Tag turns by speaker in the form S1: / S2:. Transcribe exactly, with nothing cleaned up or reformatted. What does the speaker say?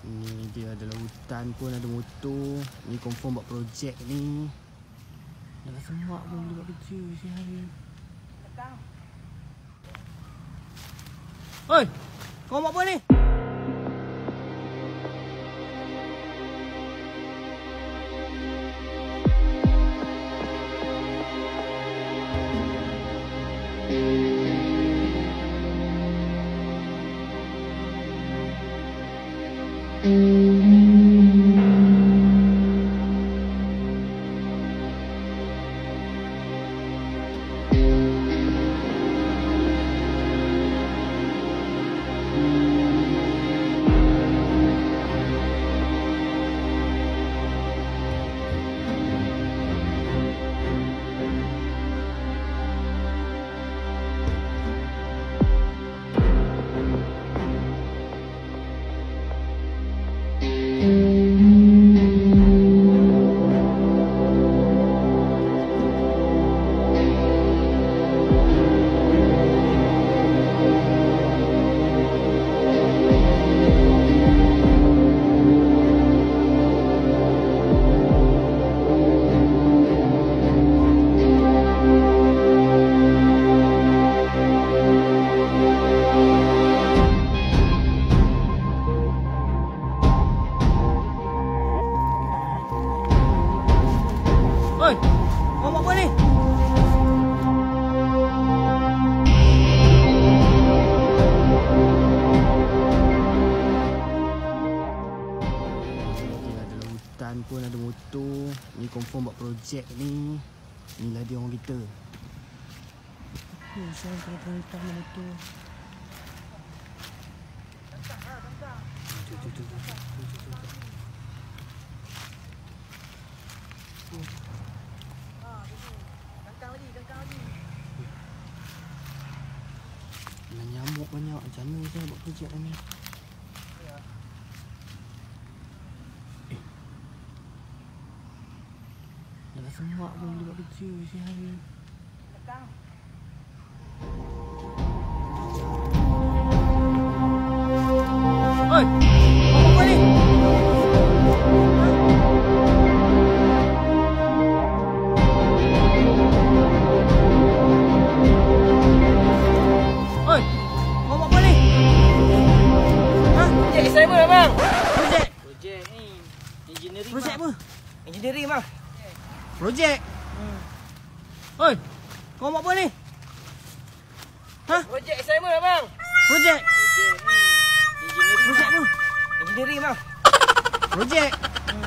S1: Ni dia dalam hutan pun ada motor. Ni confirm buat projek ni. Dah semak pun boleh buat kerja sehari. Oi! Kau buat apa ni? Oi, kau buat apa ni? Dia dalam hutan pun ada motor. Ni confirm buat projek ni. Inilah dia orang kita. Oh, saya kalau dalam hutan ada motor. Tuh, tuh, tuh, tuh, tuh, tuh, tuh.
S2: Kangkang lagi, kangkang lagi.
S1: Ada nyamuk banyak. Macam mana saya buat projek ni? Eh. Dah semak pun boleh buat kerja sehari.
S2: Kangkang.
S1: Oi! Kau buat apa ni? Oi! Kau buat apa ni? Ha?
S2: Projek assignment abang.
S1: Projek?
S2: Projek ni. Engineering.
S1: Projek
S2: bang.
S1: apa?
S2: Engineering bang.
S1: Projek?
S2: Hmm.
S1: Oi! Kau buat apa ni? Ha?
S2: Projek assignment abang.
S1: Projek?
S2: Projek ni. Engineering.
S1: Projek
S2: bang.
S1: apa?
S2: Engineering bang.
S1: Projek?
S2: Hmm.